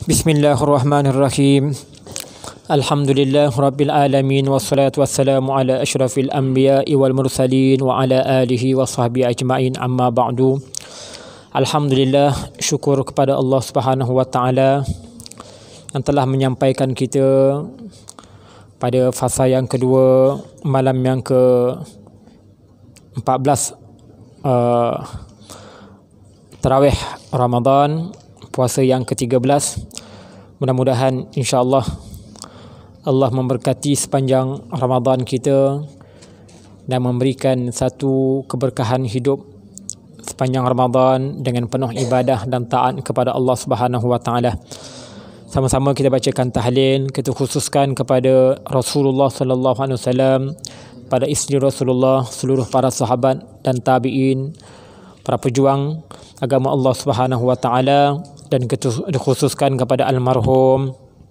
Bismillahirrahmanirrahim. Alhamdulillah Rabbil Alamin. Wassalatu wassalamu ala ashrafil anbiya'i wal mursalin wa ala alihi wa sahbihi ajma'in, amma ba'du. Alhamdulillah, syukur kepada Allah Subhanahu wa ta'ala yang telah menyampaikan kita pada fasa yang kedua, malam yang ke-14 Tarawih Ramadan, puasa yang ke-13. Mudah-mudahan insya-Allah Allah memberkati sepanjang Ramadan kita dan memberikan satu keberkahan hidup sepanjang Ramadan dengan penuh ibadah dan taat kepada Allah Subhanahu wa taala. Sama-sama kita bacakan tahlil, kita khususkan kepada Rasulullah sallallahu alaihi wasallam, pada isteri Rasulullah, seluruh para sahabat dan tabi'in, para pejuang agama Allah Subhanahu wa taala, dan dikhususkan kepada almarhum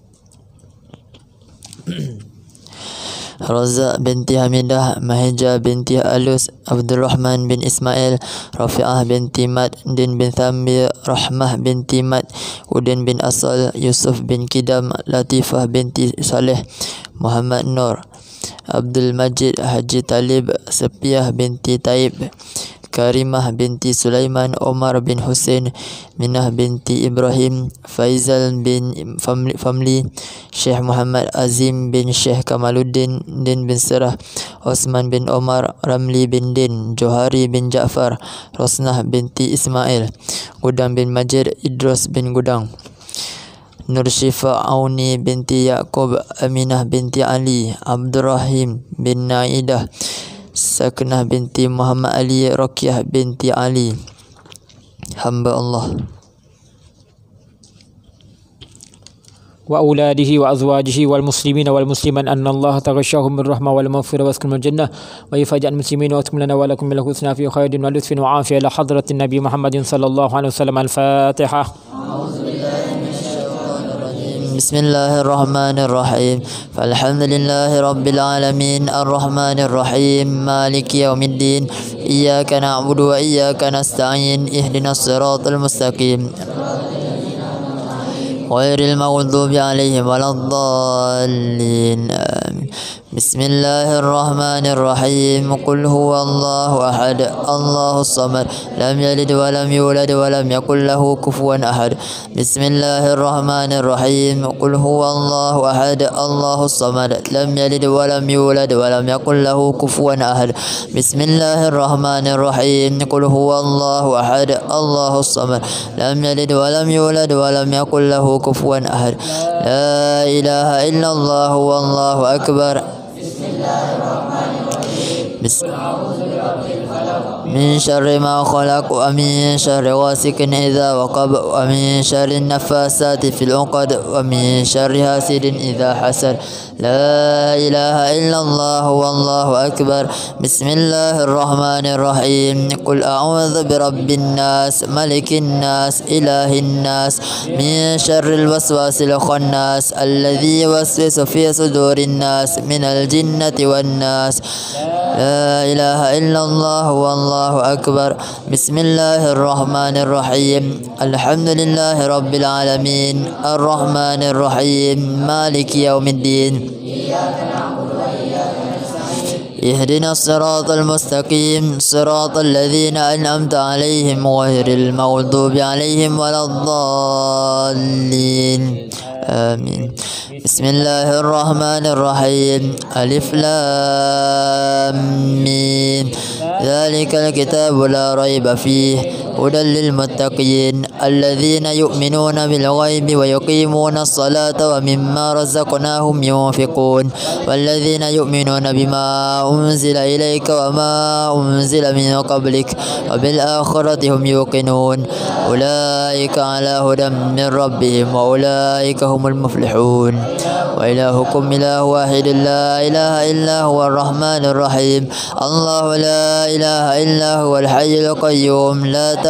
Razak binti Hamidah, Mahija binti Alus, Abdul Rahman bin Ismail, Rafi'ah binti Mad, Din bin Thambi, Rahmah binti Mad, Udin bin Asal, Yusuf bin Kidam, Latifah binti Saleh, Muhammad Nur, Abdul Majid, Haji Talib, Sapiah binti Taib, Karimah binti Sulaiman, Omar bin Hussein, Minah binti Ibrahim, Faizal bin Famli, Syekh Muhammad Azim bin Syekh Kamaluddin, Din bin Serah, Osman bin Omar, Ramli bin Din, Johari bin Ja'far, Rosnah binti Ismail, Gudang bin Majid, Idros bin Gudang, Nur Syifa Auni binti Yaqub, Aminah binti Ali, Abdurrahim bin Naidah, Sakinah binti Muhammad Ali, Rakyah binti Ali, hamba Allah. Wa auladihi wa azwajihi wal muslimina wal musliman anna Allah taghashahum bir rahmah wal maghfirah wa askunul jannah wa yafaj'al muslimin wa atkum lana wa lakum bil husna fi khairin wa lutfin wa afiyah ila hadratin nabi Muhammadin sallallahu alaihi wasallam. Al-Fatihah. Bismillahirrahmanirrahim. Alhamdulillahi rabbil alamin, arrahmanir rahim, maliki yaumiddin. Iyyaka na'budu wa iyyaka nasta'in. Ihdinas siratal mustaqim. Ghairil maghdubi 'alaihim waladdallin. Amin. Bismillahirrahmanirrahim. Qul huwallahu ahad, Allahus samad, lam yalid wa lam yulad wa lam yakul lahu kufuwan ahad. Bismillahirrahmanirrahim. Qul huwallahu ahad, Allahus samad, lam yalid wa lam yulad wa lam yakul lahu kufuwan ahad. Bismillahirrahmanirrahim. Qul huwallahu ahad, Allahus samad, lam yalid wa lam yulad wa lam yakul lahu kufuwan ahad. La ilaha illallah wallahu akbar. من شر ما خلق ومن شر غاسق إذا وقب ومن شر النفاثات في العقد ومن شر حاسد إذا حسد. لا إله إلا الله والله أكبر. بسم الله الرحمن الرحيم. قل أعوذ برب الناس ملك الناس إله الناس من شر الوسواس الخناس الذي يوسوس في صدور الناس من الجنة والناس. لا إله إلا الله والله أكبر. بسم الله الرحمن الرحيم. الحمد لله رب العالمين، الرحمن الرحيم، مالك يوم الدين. اهدنا الصراط المستقيم، صراط الذين أنعمت عليهم غير المغضوب عليهم ولا الضالين. آمين. بسم الله الرحمن الرحيم. ألف لام ميم. ذلك الكتاب لا ريب فيه هدى للمتقين الذين يؤمنون بالغيب ويقيمون الصلاة ومما رزقناهم ينفقون والذين يؤمنون بما أنزل إليك وما أنزل من قبلك وبالآخرة هم يوقنون أولئك على هدى من ربهم وأولئك هم المفلحون. وإلهكم إله واحد لا إله إلا هو الرحمن الرحيم. الله لا إله إلا هو الحي القيوم لا